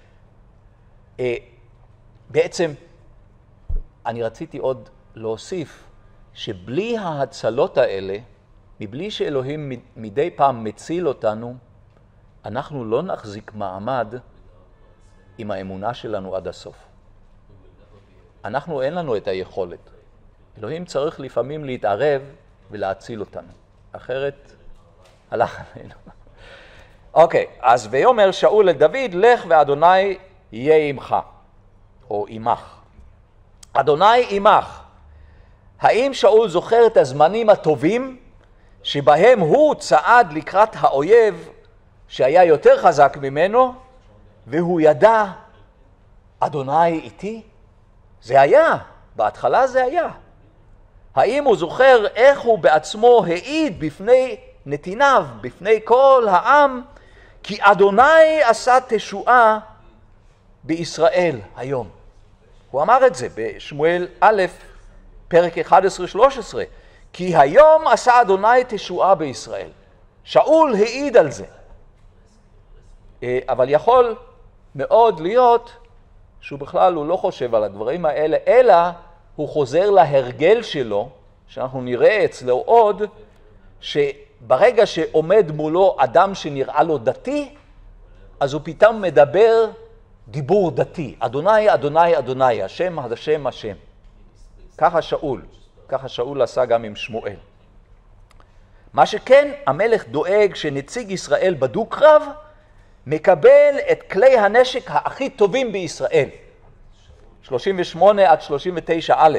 בעצם, אני רציתי עוד להוסיף, שבלי ההצלות האלה, מבלי שאלוהים מדי פעם מציל אותנו, אנחנו לא נחזיק מעמד עם האמונה שלנו עד הסוף. אנחנו אין לנו את היכולת. אלוהים צריך לפעמים להתערב ולהציל אותנו. אחרת הלך עלינו. אוקיי, אז ויאמר שאול אל דוד, לך ואדוני יהיה עמך, או עמך. אדוני עמך. האם שאול זוכר את הזמנים הטובים שבהם הוא צעד לקראת האויב שהיה יותר חזק ממנו, והוא ידע, אדוני איתי? זה היה, בהתחלה זה היה. האם הוא זוכר איך הוא בעצמו העיד בפני נתיניו, בפני כל העם, כי אדוני עשה תשועה בישראל היום. הוא אמר את זה בשמואל א', פרק 11-13, כי היום עשה אדוני תשועה בישראל. שאול העיד על זה. אבל יכול מאוד להיות שהוא בכלל הוא לא חושב על הדברים האלה, אלא הוא חוזר להרגל שלו, שאנחנו נראה אצלו עוד, שברגע שעומד מולו אדם שנראה לו דתי, אז הוא פתאום מדבר דיבור דתי. אדוני, אדוני, אדוני, השם, השם, השם. ככה שאול עשה גם עם שמואל. מה שכן, המלך דואג שנציג ישראל בדו-קרב מקבל את כלי הנשק הכי טובים בישראל. 38 עד 39 א'.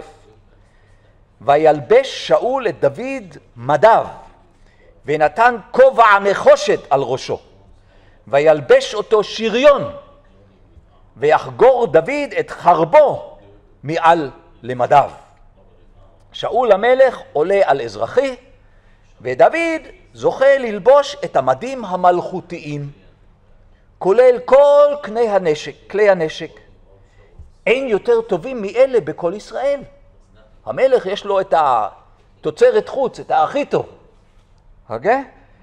וילבש שאול את דוד מדיו, ונתן כובע נחושת על ראשו, וילבש אותו שריון, ויחגור דוד את חרבו מעל למדיו. שאול המלך עולה על אזרחי, ודוד זוכה ללבוש את המדים המלכותיים, כולל כל כלי הנשק. אין יותר טובים מאלה בכל ישראל. המלך יש לו את התוצרת חוץ, את הכי טוב. אוקיי?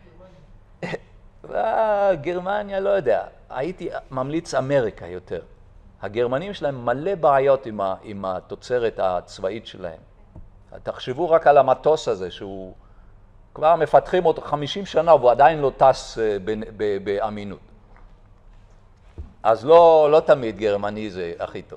גרמניה לא יודע, הייתי ממליץ אמריקה יותר. הגרמנים שלהם מלא בעיות עם התוצרת הצבאית שלהם. תחשבו רק על המטוס הזה שהוא כבר מפתחים אותו 50 שנה והוא עדיין לא טס באמינות. אז לא תמיד גרמני זה הכי טוב.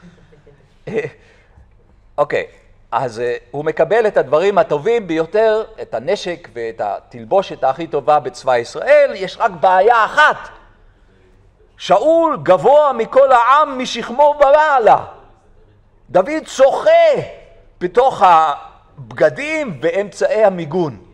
אוקיי, אז הוא מקבל את הדברים הטובים ביותר, את הנשק ואת התלבושת הכי טובה בצבא ישראל. יש רק בעיה אחת. שאול גבוה מכל העם משכמו ומעלה. דוד שוחה בתוך הבגדים ואמצעי המיגון.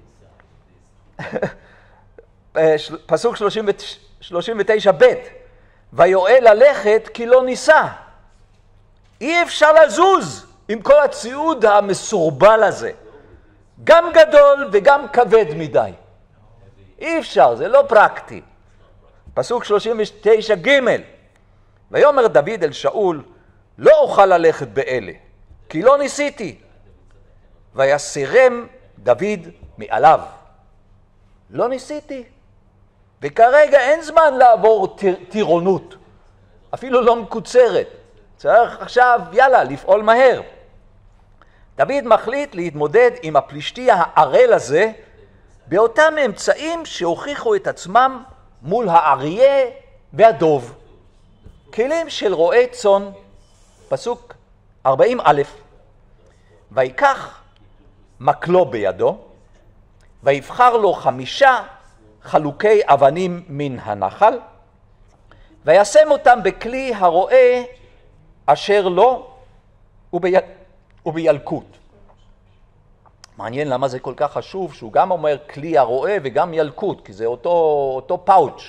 פסוק 39 ב' ויואל ללכת כי לא ניסה. אי אפשר לזוז עם כל הציוד המסורבל הזה. גם גדול וגם כבד מדי. אי אפשר, זה לא פרקטי. פסוק 39 ג' ויאמר דוד אל שאול, לא אוכל ללכת באלה, כי לא ניסיתי. ויסרם דוד מעליו. לא ניסיתי. וכרגע אין זמן לעבור טירונות, אפילו לא מקוצרת. צריך עכשיו, יאללה, לפעול מהר. דוד מחליט להתמודד עם הפלישתי הערל הזה, באותם אמצעים שהוכיחו את עצמם מול האריה והדוב. כלים של רועי צאן, פסוק 40 א', ויקח מקלו בידו, ויבחר לו 5 חלוקי אבנים מן הנחל, וישם אותם בכלי הרועה אשר לו ובילקוט. מעניין למה זה כל כך חשוב שהוא גם אומר כלי הרועה וגם ילקוט, כי זה אותו פאוץ'.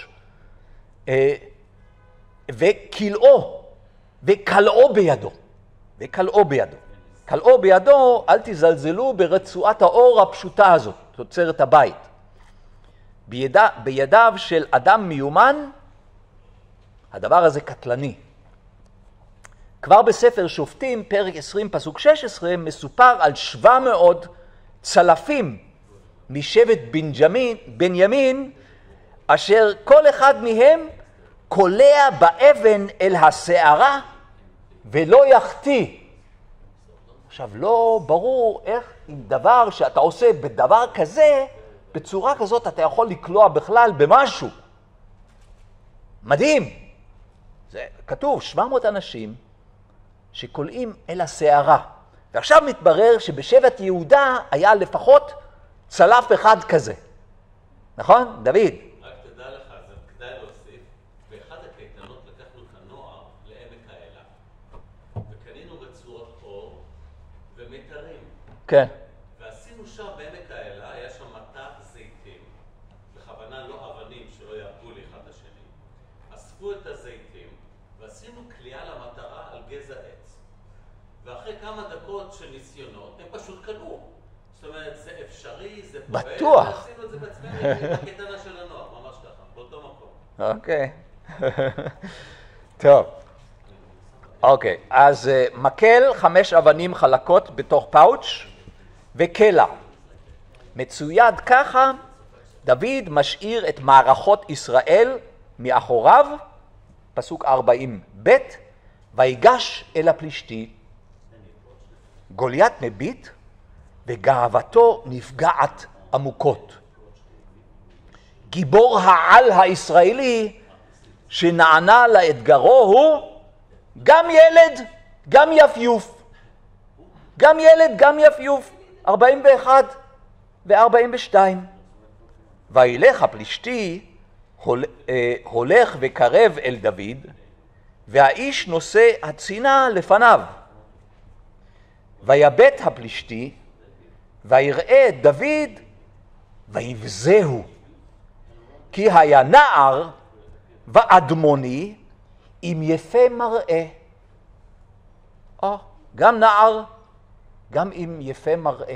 וקלעו בידו. קלעו בידו, אל תזלזלו ברצועת האור הפשוטה הזאת, תוצרת הבית. בידיו של אדם מיומן, הדבר הזה קטלני. כבר בספר שופטים, פרק 20, פסוק 16, מסופר על 700 צלפים משבט בנימין, אשר כל אחד מהם קולע באבן אל השערה ולא יחטיא. עכשיו, לא ברור איך עם דבר שאתה עושה בדבר כזה, בצורה כזאת אתה יכול לקלוע בכלל במשהו. מדהים. זה כתוב, 700 אנשים שקולעים אל הסערה. ועכשיו מתברר שבשבט יהודה היה לפחות צלף אחד כזה. נכון, דוד? רק תדע לך, זה כדאי להוסיף, באחד הקייטנות לקחנו את הנוער לעמק האלה, וקנינו רצועות אור ומיתרים. כן. ועשינו שם בעמק האלה, היה שם מטע זיתים, בכוונה לא אבנים שלא יעבדו לי אחד לשני. אספו את הזיתים ועשינו כליאה למטרה על גזע עץ. ואחרי כמה דקות של ניסיונות, הם פשוט קלעו. זאת אומרת, זה אפשרי, זה פועל. בטוח. ועשינו את זה בעצמנו בקייטנה של הנוער, ממש ככה, באותו מקום. אוקיי. טוב. אוקיי, אז מקל 5 אבנים חלקות בתוך פאוץ' וקלע. מצויד ככה, דוד משאיר את מערכות ישראל מאחוריו, פסוק 40 ב', ויגש אל הפלישתי. גוליית מביט וגאוותו נפגעת עמוקות. גיבור העל הישראלי שנענה לאתגרו הוא גם ילד, גם יפיוף. גם ילד, גם יפיוף. 41 ו-42. וילך הפלישתי הולך וקרב אל דוד, והאיש נושא הצינה לפניו. ויבט הפלישתי, ויראה את דוד, ויבזהו. כי היה נער ואדמוני עם יפה מראה. גם נער, גם עם יפה מראה.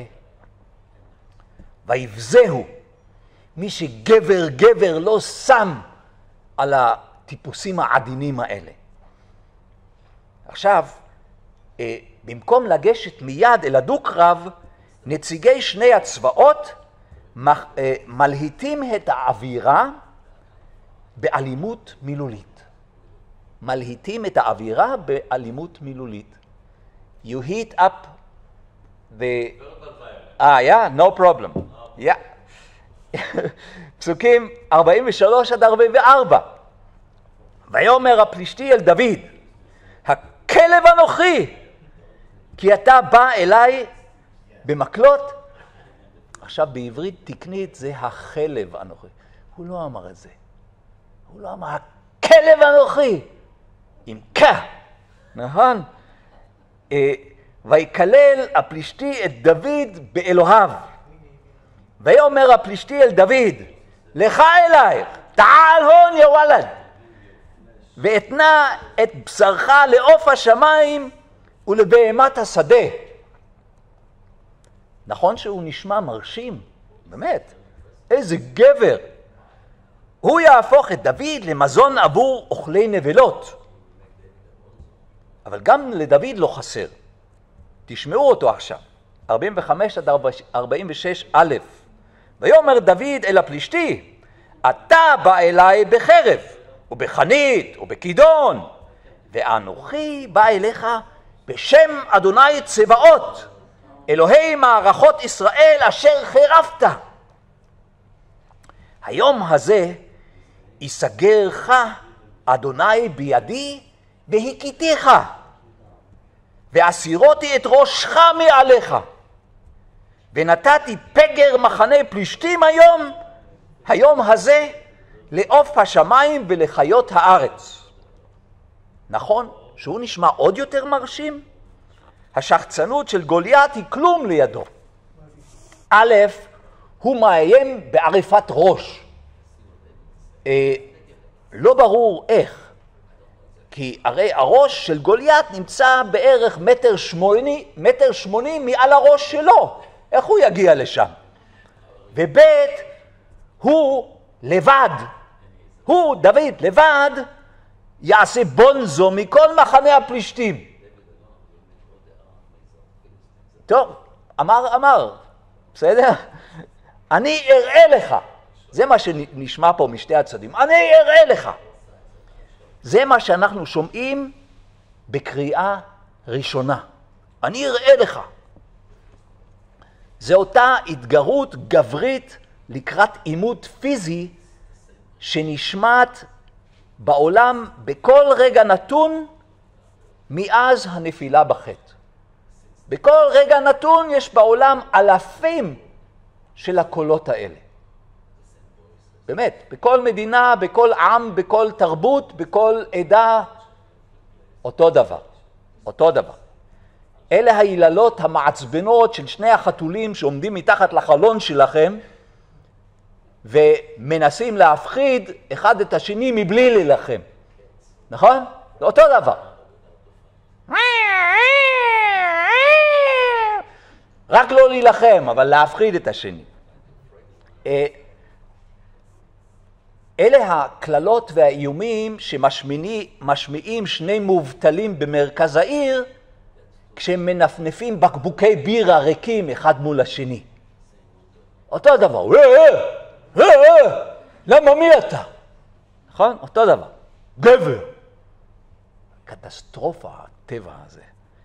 ויבזהו. מי שגבר לא שם על הטיפוסים העדינים האלה. עכשיו, במקום לגשת מיד אל הדו-קרב, נציגי שני הצבאות מלהיטים את האווירה באלימות מילולית. מלהיטים את האווירה באלימות מילולית. You heat up the... yeah, no problem. Yeah. פסוקים 43 עד 44. ויאמר הפלישתי אל דוד, הכלב אנוכי, כי אתה בא אליי במקלות. עכשיו בעברית תקנית זה החלב אנוכי. הוא לא אמר את זה. הוא לא אמר הכלב אנוכי. עם כה. נכון? ויקלל הפלישתי את דוד באלוהיו. ויאמר הפלישתי אל דוד, לך אלייך, תעל הון יא וולד, ואתנה את בשרך לעוף השמיים ולבהמת השדה. נכון שהוא נשמע מרשים, באמת, איזה גבר. הוא יהפוך את דוד למזון עבור אוכלי נבלות. אבל גם לדוד לא חסר. תשמעו אותו עכשיו, 45 עד 46 א'. ויאמר דוד אל הפלישתי, אתה בא אליי בחרב, ובחנית, ובכידון, ואנוכי בא אליך בשם אדוני צבאות, אלוהי מערכות ישראל אשר חרפת. היום הזה יסגרך אדוני בידי והכיתיך, ואסירותי את ראשך מעליך, ונתתי פגר מחנה פלישתים היום הזה, לעוף השמיים ולחיות הארץ. נכון שהוא נשמע עוד יותר מרשים? השחצנות של גוליית היא כלום לידו. א', הוא מאיים בעריפת ראש. לא ברור איך. כי הרי הראש של גוליית נמצא בערך 1.80 מטר מעל הראש שלו. איך הוא יגיע לשם? וב' הוא לבד. הוא, דוד, לבד, יעשה בונזו מכל מחנה הפלישתים. טוב, אמר, בסדר? אני אראה לך. זה מה שנשמע פה משתי הצדדים. אני אראה לך. זה מה שאנחנו שומעים בקריאה ראשונה. אני אראה לך. זה אותה התגרות גברית לקראת עימות פיזי שנשמעת בעולם בכל רגע נתון מאז הנפילה בחטא. בכל רגע נתון יש בעולם אלפים של הקולות האלה. באמת, בכל מדינה, בכל עם, בכל תרבות, בכל עדה, אותו דבר. אותו דבר. אלה היללות המעצבנות של שני החתולים שעומדים מתחת לחלון שלכם ומנסים להפחיד אחד את השני מבלי להילחם. נכון? זה אותו דבר. רק לא להילחם, אבל להפחיד את השני. אלה הכללות והאיומים שמשמיעים שני מובטלים במרכז העיר כשהם מנפנפים בקבוקי בירה ריקים אחד מול השני. אותו דבר. למה מי אתה? נכון? אותו דבר. גבר. קטסטרופה, הטבע הזה.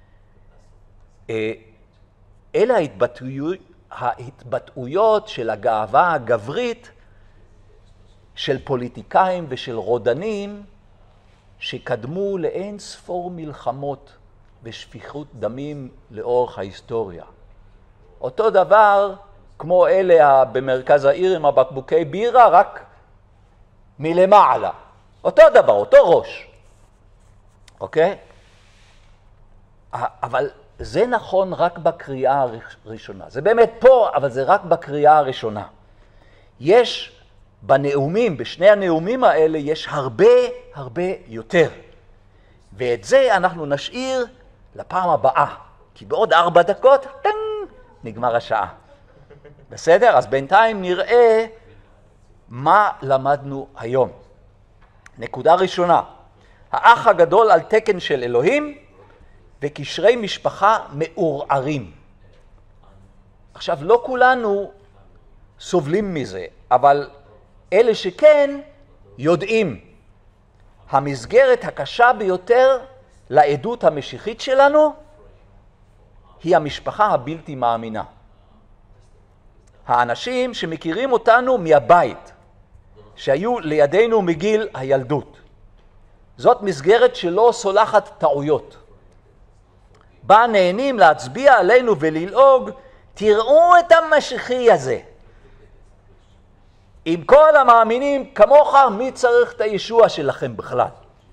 אלה ההתבטאויות של הגאווה הגברית של פוליטיקאים ושל רודנים שקדמו לאין ספור מלחמות ושפיכות דמים לאורך ההיסטוריה. אותו דבר כמו אלה במרכז העיר עם הבקבוקי בירה, רק מלמעלה. אותו דבר, אותו ראש. אוקיי? אבל זה נכון רק בקריאה הראשונה. זה באמת פה, אבל זה רק בקריאה הראשונה. יש בנאומים, בשני הנאומים האלה, יש הרבה יותר. ואת זה אנחנו נשאיר לפעם הבאה. כי בעוד 4 דקות, נגמר השעה. בסדר? אז בינתיים נראה מה למדנו היום. נקודה ראשונה, האח הגדול על תקן של אלוהים וקשרי משפחה מעורערים. עכשיו, לא כולנו סובלים מזה, אבל אלה שכן יודעים. המסגרת הקשה ביותר לעדות המשיחית שלנו היא המשפחה הבלתי מאמינה. האנשים שמכירים אותנו מהבית, שהיו לידינו מגיל הילדות. זאת מסגרת שלא סולחת טעויות. בה נהנים להצביע עלינו וללעוג, תראו את המשיחי הזה. עם כל המאמינים כמוך, מי צריך את הישוע שלכם בכלל?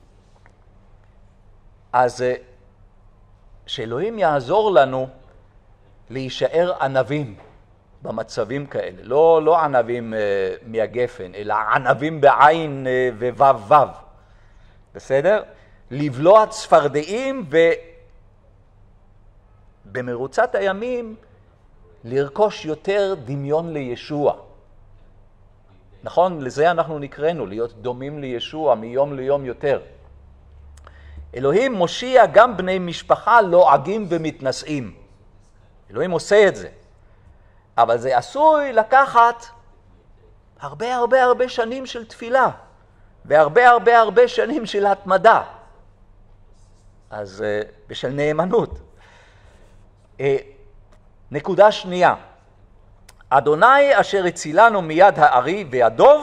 אז שאלוהים יעזור לנו להישאר ענבים במצבים כאלה. לא ענבים מהגפן, אלא ענבים בעין ווו. בסדר? לבלוע צפרדעים ובמרוצת הימים לרכוש יותר דמיון לישוע. נכון? לזה אנחנו נקראנו, להיות דומים לישוע מיום ליום יותר. אלוהים מושיע גם בני משפחה לועגים ומתנשאים. אלוהים עושה את זה. אבל זה עשוי לקחת הרבה שנים של תפילה, והרבה שנים של התמדה. אז בשל נאמנות. נקודה שנייה. אדוני אשר הצילנו מיד הארי והדוב,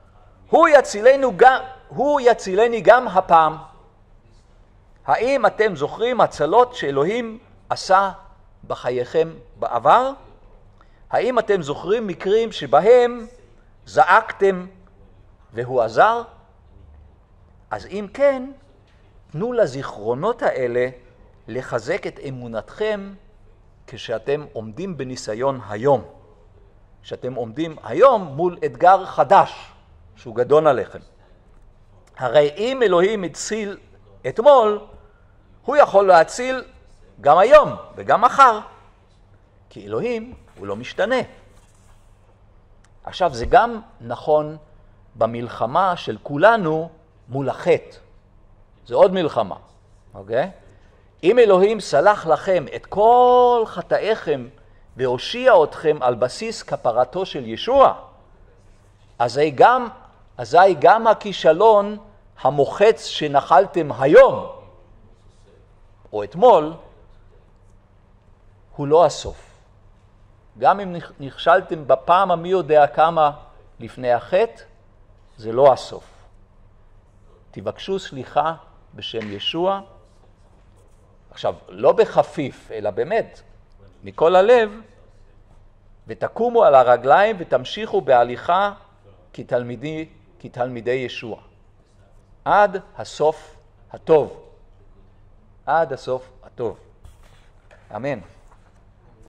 הוא יצילני גם הפעם. האם אתם זוכרים הצלות שאלוהים עשה בחייכם בעבר? האם אתם זוכרים מקרים שבהם זעקתם והוא עזר? אז אם כן, תנו לזיכרונות האלה לחזק את אמונתכם כשאתם עומדים בניסיון היום. כשאתם עומדים היום מול אתגר חדש שהוא גדול עליכם. הרי אם אלוהים הציל אתמול, הוא יכול להציל גם היום וגם מחר. כי אלוהים הוא לא משתנה. עכשיו זה גם נכון במלחמה של כולנו מול החטא. זה עוד מלחמה, אוקיי? אם אלוהים סלח לכם את כל חטאיכם והושיע אתכם על בסיס כפרתו של ישוע, אזי גם הכישלון המוחץ שנחלתם היום או אתמול הוא לא הסוף. גם אם נכשלתם בפעם המי יודע כמה לפני החטא, זה לא הסוף. תבקשו סליחה בשם ישוע. עכשיו, לא בחפיף, אלא באמת, מכל הלב, ותקומו על הרגליים ותמשיכו בהליכה כתלמידי ישוע. עד הסוף הטוב. עד הסוף הטוב. אמן.